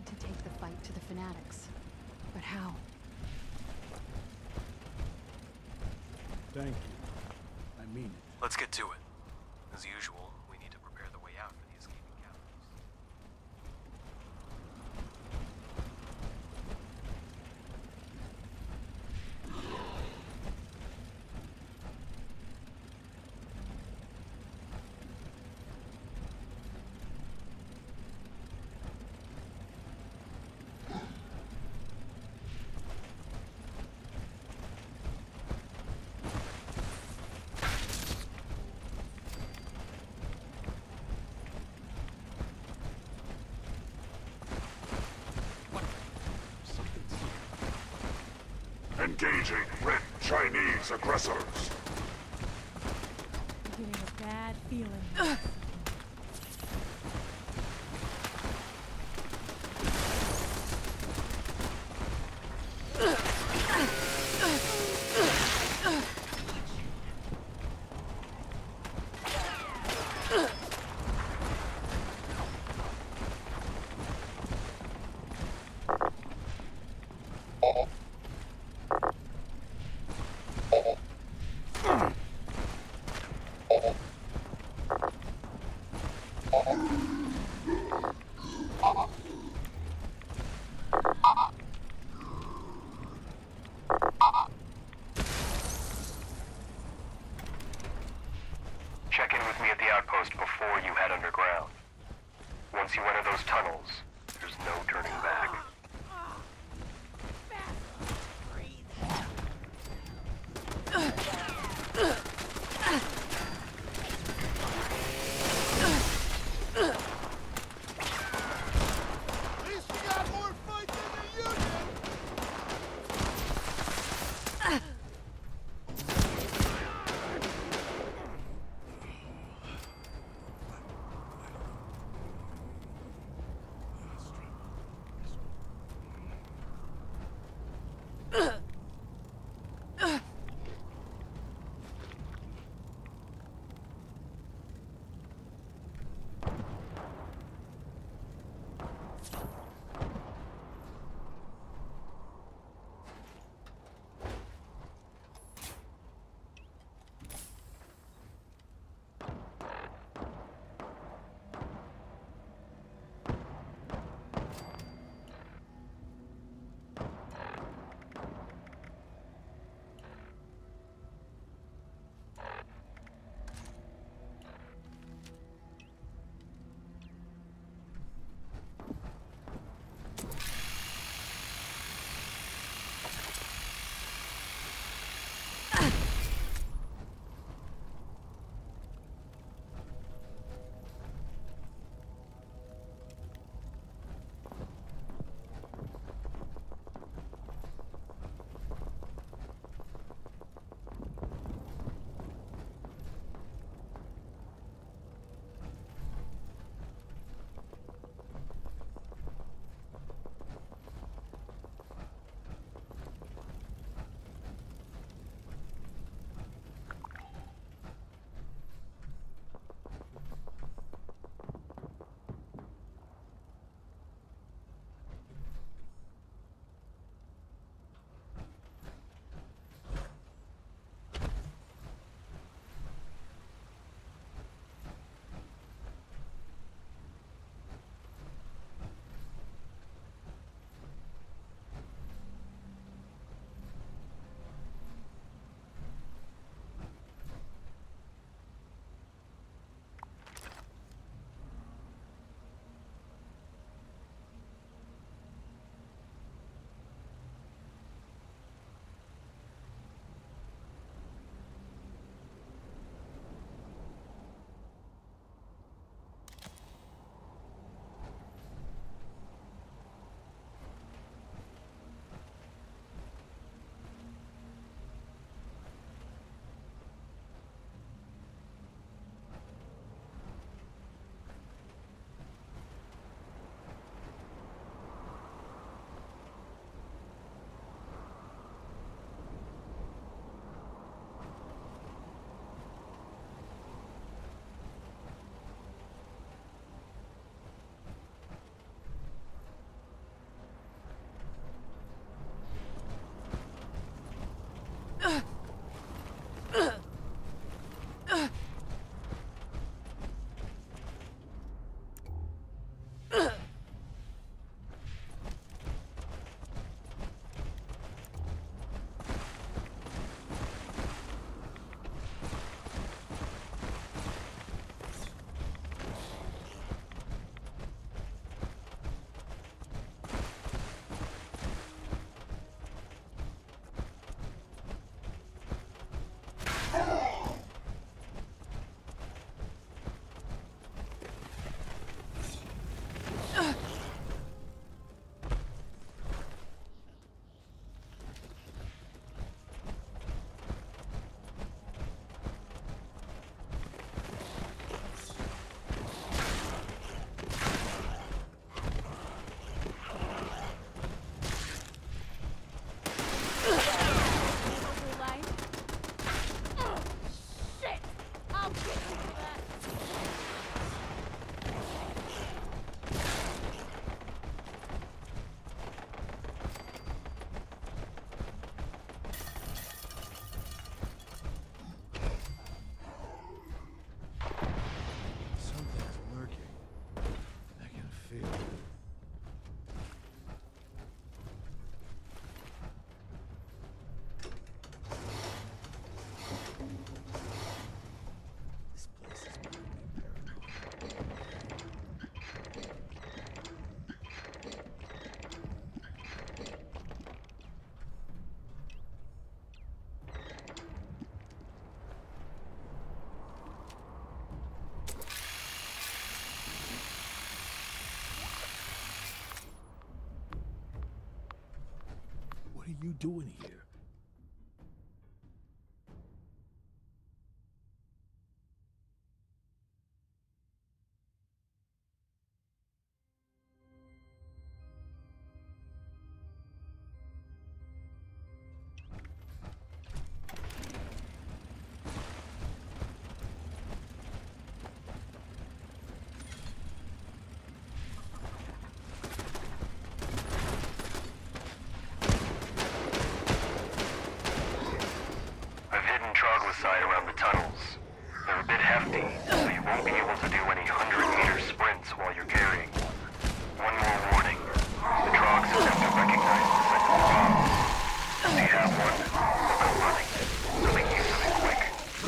need to take the fight to the Fanatics. But how? Thank you. I mean it. Let's get to it. As usual, we need to prepare the way out for the escaping captives. Engaging red Chinese aggressors. I'm getting a bad feeling. Check in with me at the outpost before you head underground. Once you enter those tunnels, there's no turning back. you doing here? Side around the tunnels. They're a bit hefty, so you won't be able to do any 100-meter sprints while you're carrying one. One more warning. The Trogs attempt to recognize the scent of the bombs. If you have one, they'll go running, so make use of it quick.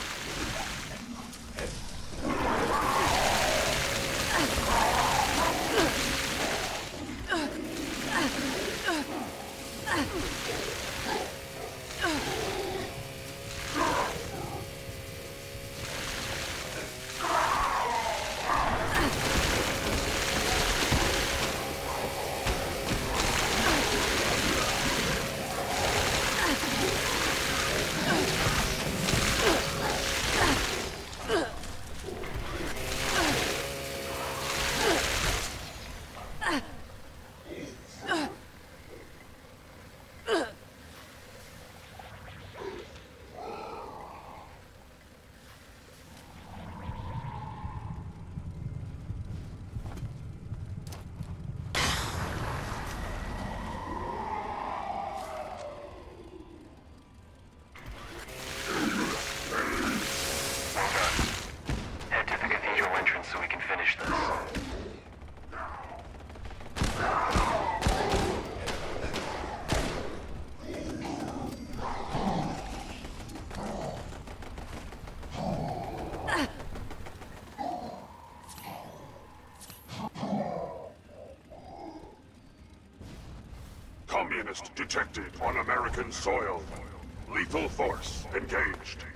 Communist detected on American soil. Lethal force engaged.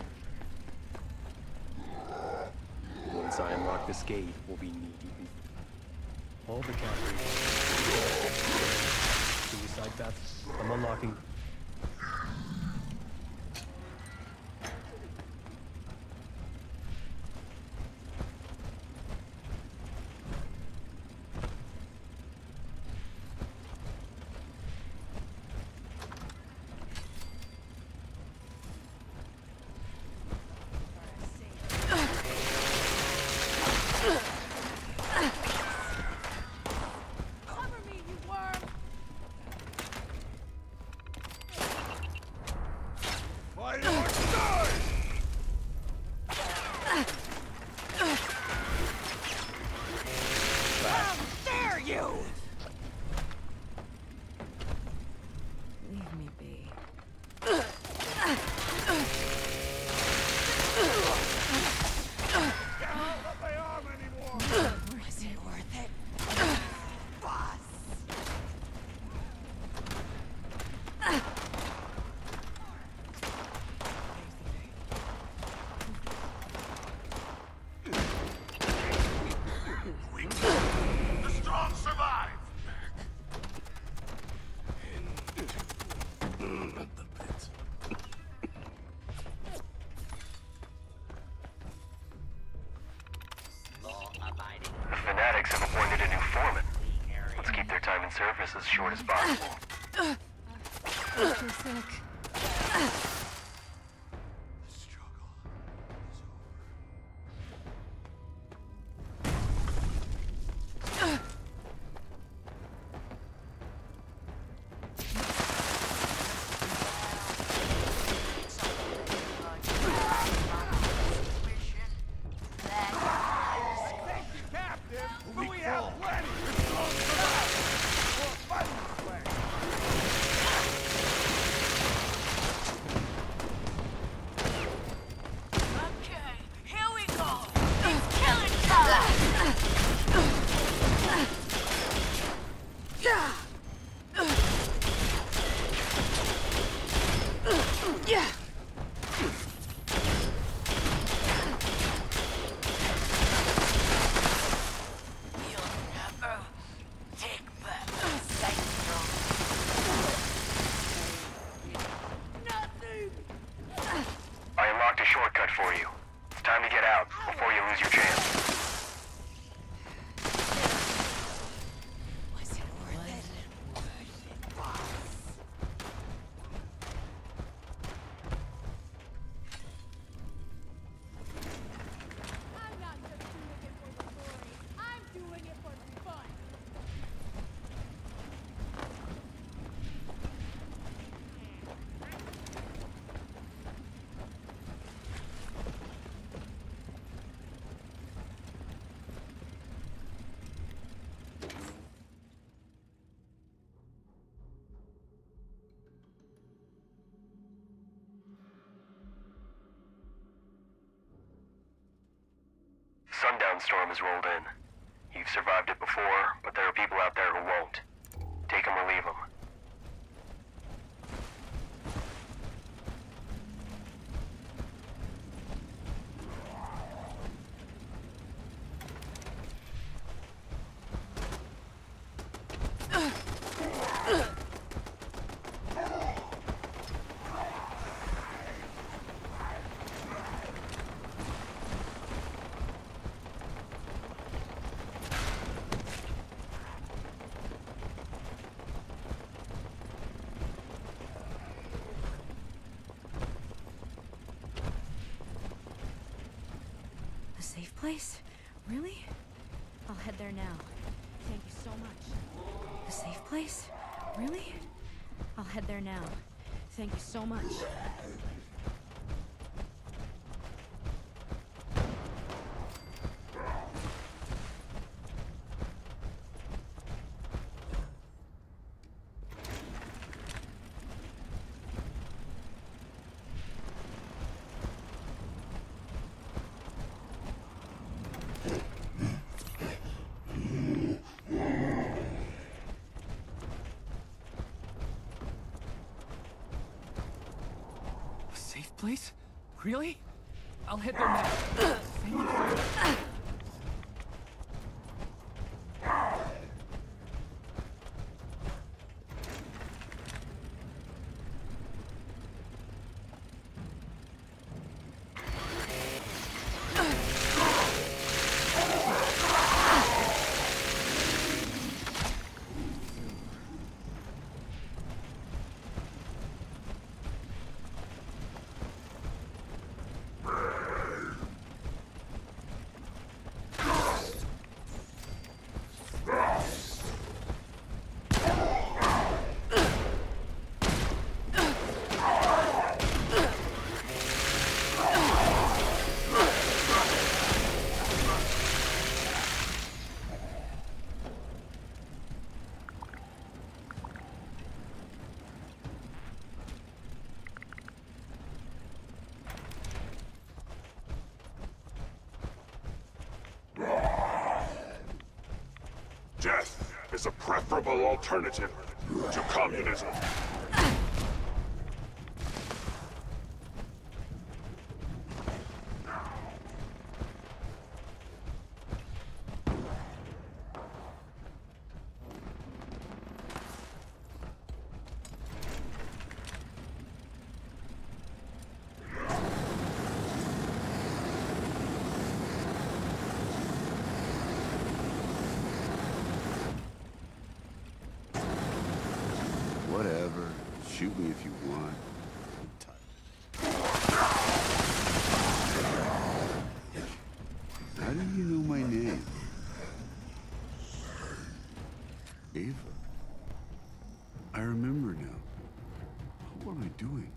Once I unlock this gate, we'll be knee-deep. All the cavalry. Suicide paths. I'm unlocking. Service as short as possible. I'm so sick. sandstorm has rolled in. You've survived it before, but there are people out there who won't. Take them or leave them. A safe place? Really? I'll head there now. Thank you so much. A safe place? Really? I'll head there now. Thank you so much. Safe place? Really? I'll head there now. Thank you so much. Death is a preferable alternative to communism. Whatever. Shoot me if you want. How do you know my name? Ava. I remember now. What am I doing?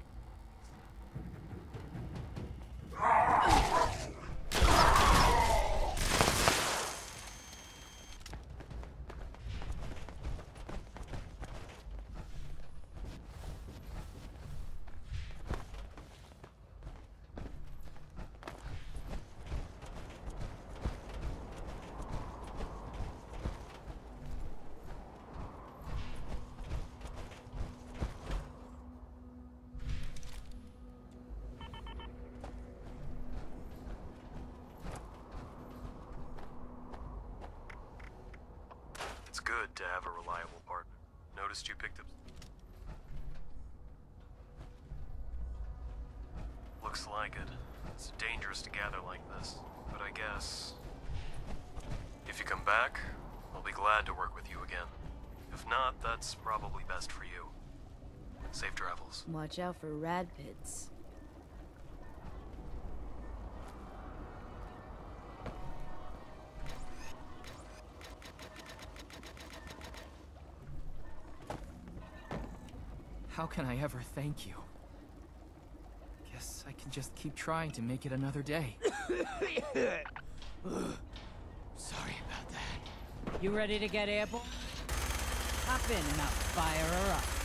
It's good to have a reliable partner. Noticed you picked up... Looks like it. It's dangerous to gather like this, but I guess... If you come back, I'll be glad to work with you again. If not, that's probably best for you. Safe travels. Watch out for rad pits. How can I ever thank you? Guess I can just keep trying to make it another day. Sorry about that. You ready to get airborne? Hop in and I'll fire her up.